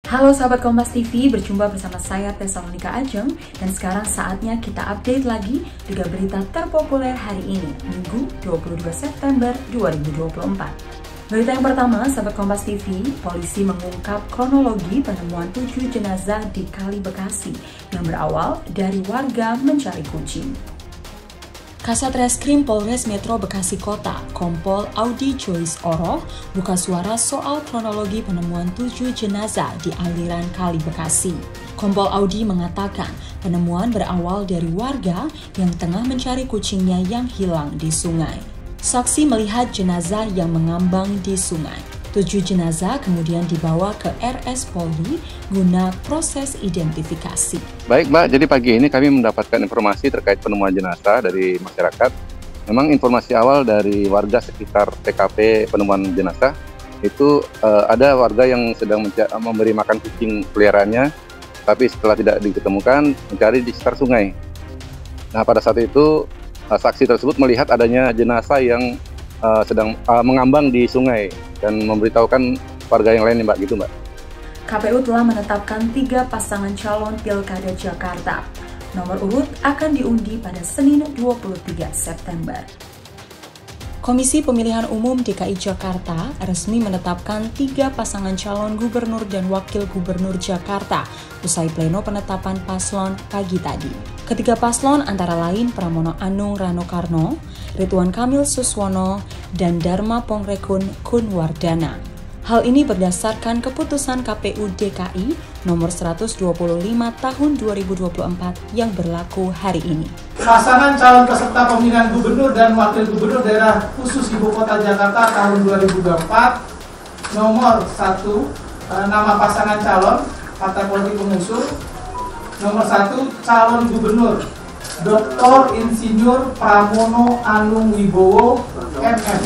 Halo sahabat Kompas TV, berjumpa bersama saya Tesalonika Ajeng, dan sekarang saatnya kita update lagi 3 berita terpopuler hari ini, Minggu 22 September 2024. Berita yang pertama, sahabat Kompas TV, polisi mengungkap kronologi penemuan 7 jenazah di Kali Bekasi yang berawal dari warga mencari kucing. Kasat Reskrim Polres Metro Bekasi Kota, Kompol Audi Joyce Oroh, buka suara soal kronologi penemuan 7 jenazah di aliran Kali Bekasi. Kompol Audi mengatakan penemuan berawal dari warga yang tengah mencari kucingnya yang hilang di sungai. Saksi melihat jenazah yang mengambang di sungai. 7 jenazah kemudian dibawa ke RS Polri guna proses identifikasi. Baik Mbak, jadi pagi ini kami mendapatkan informasi terkait penemuan jenazah dari masyarakat. Memang informasi awal dari warga sekitar TKP penemuan jenazah, itu ada warga yang sedang memberi makan kucing peliharaannya, tapi setelah tidak ditemukan, mencari di sekitar sungai. Nah, pada saat itu saksi tersebut melihat adanya jenazah yang sedang mengambang di sungai dan memberitahukan warga yang lain, Mbak, gitu Mbak. KPU telah menetapkan 3 pasangan calon Pilkada Jakarta. Nomor urut akan diundi pada Senin 23 September. Komisi Pemilihan Umum DKI Jakarta resmi menetapkan 3 pasangan calon gubernur dan wakil gubernur Jakarta usai pleno penetapan paslon pagi tadi. Ketiga paslon antara lain Pramono Anung Rano Karno, Ridwan Kamil Suswono, dan Dharma Pongrekun Kunwardana. Hal ini berdasarkan keputusan KPU DKI nomor 125 tahun 2024 yang berlaku hari ini. Pasangan calon peserta pemilihan gubernur dan wakil gubernur daerah khusus Ibu Kota Jakarta tahun 2024. Nomor 1, nama pasangan calon partai politik pengusung. Nomor 1, calon gubernur Dr. Insinyur Pramono Anung Wibowo MM.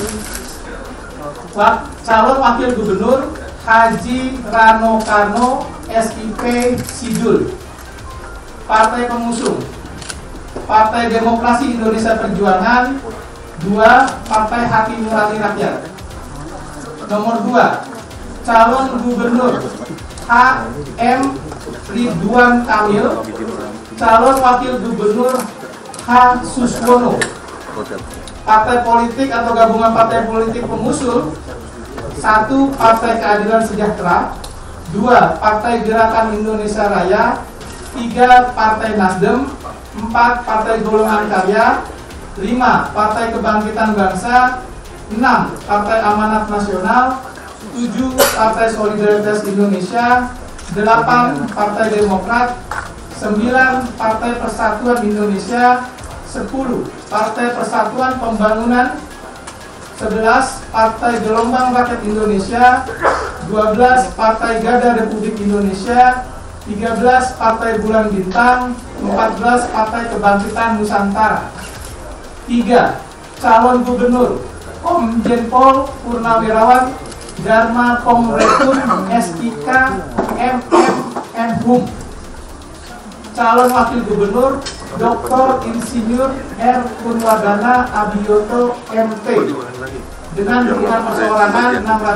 Calon wakil gubernur Haji Rano Karno SIP Sidul. Partai pengusung Partai Demokrasi Indonesia Perjuangan 2, Partai Hati Nurani Rakyat. Nomor 2, calon gubernur HM Ridwan Kamil. Calon wakil gubernur H. Suswono. Partai politik atau gabungan partai politik pengusung 1, Partai Keadilan Sejahtera. 2, Partai Gerakan Indonesia Raya. 3, Partai Nasdem. 4, Partai Golongan Karya. 5, Partai Kebangkitan Bangsa. 6, Partai Amanat Nasional. 7, Partai Solidaritas Indonesia. 8, Partai Demokrat. 9, Partai Persatuan Indonesia. 10, Partai Persatuan Pembangunan. 11, Partai Gelombang Rakyat Indonesia. 12, Partai Garda Republik Indonesia. 13, Partai Bulan Bintang. 14, Partai Kebangkitan Nusantara. 3, calon gubernur Komjen Pol Purnawirawan Dharma Pongrekun SIK MM Hum. Calon wakil gubernur Dr. Insinyur R. Kunwardana Abiyoto MT dengan dukungan perseorangan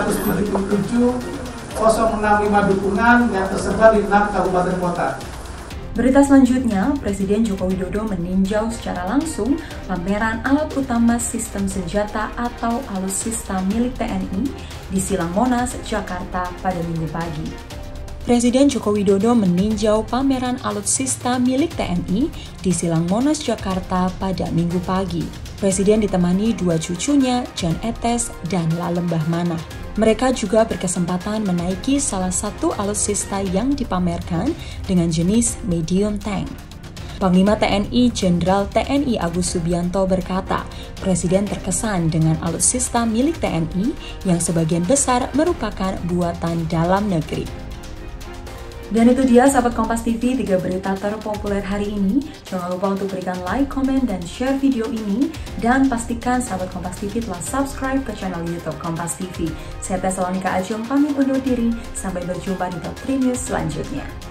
677.065 dukungan yang tersebar di 6 kabupaten kota. Berita selanjutnya, Presiden Joko Widodo meninjau secara langsung pameran alat utama sistem senjata atau alutsista milik TNI di Silang Monas, Jakarta pada Minggu pagi. Presiden Joko Widodo meninjau pameran alutsista milik TNI di Silang Monas, Jakarta pada Minggu pagi. Presiden ditemani 2 cucunya, Jan Etes dan Lalembah Manah. Mereka juga berkesempatan menaiki salah satu alutsista yang dipamerkan dengan jenis medium tank. Panglima TNI Jenderal TNI Agus Subianto berkata, Presiden terkesan dengan alutsista milik TNI yang sebagian besar merupakan buatan dalam negeri. Dan itu dia sahabat Kompas TV 3 berita terpopuler hari ini. Jangan lupa untuk berikan like, komen, dan share video ini. Dan pastikan sahabat Kompas TV telah subscribe ke channel YouTube Kompas TV. Saya Tesalonika Ajeng pamit undur diri. Sampai berjumpa di Top 3 News selanjutnya.